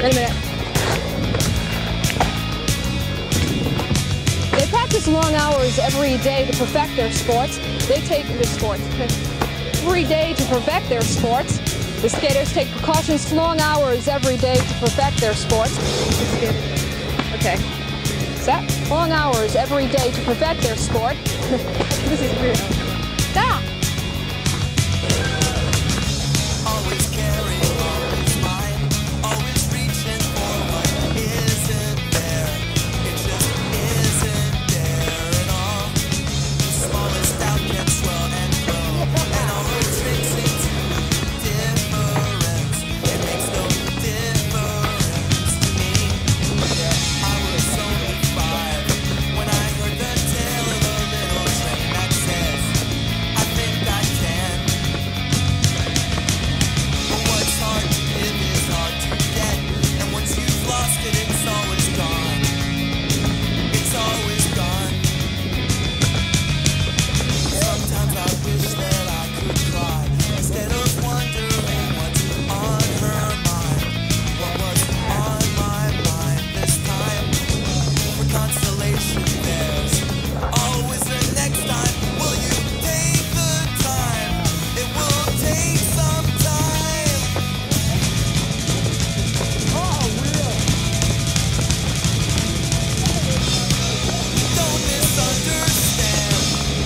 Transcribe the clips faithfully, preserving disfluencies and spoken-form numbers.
Wait a minute. They practice long hours every day to perfect their sports. They take their sports every day to perfect their sports. The skaters take precautions long hours every day to perfect their sports. Okay. Set. Long hours every day to perfect their sport. This is weird. Stop! Always carrying on his mind, always reaching for what isn't there. It just isn't there at all. The smallest doubt can swell and grow, and all those things seem to difference. It makes no difference to me. Yeah, I was only five when I heard the tale of a little train that says, I think I can. But what's hard to give is hard to get, and once you've lost it, it's always gone. It's always gone. Sometimes I wish that I could cry instead of wondering what's on her mind. What was on my mind this time? For consolation, there's always the next time. Will you take the time? It will take some time. Oh, real. Don't misunderstand.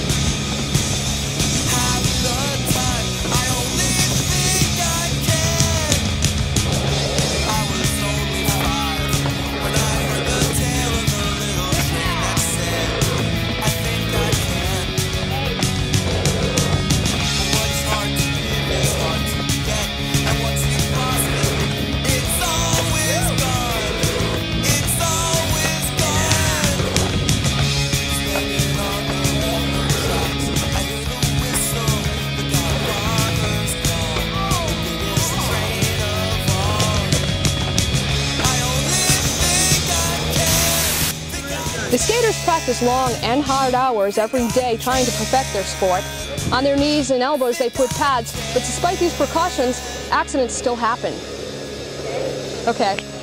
Half the time, I only think I can. I was only five when I heard the tale of the little train that said, I think I can. What's hard to give is hard to get, and once you've lost it, it's always gone. It's always gone. Standing on the railroad tracks, I hear the whistle, the Godfather's call, the biggest train of all. I only think I can. Think I The skaters practice long and hard hours every day trying to perfect their sport. On their knees and elbows they put pads, but despite these precautions, accidents still happen. Okay.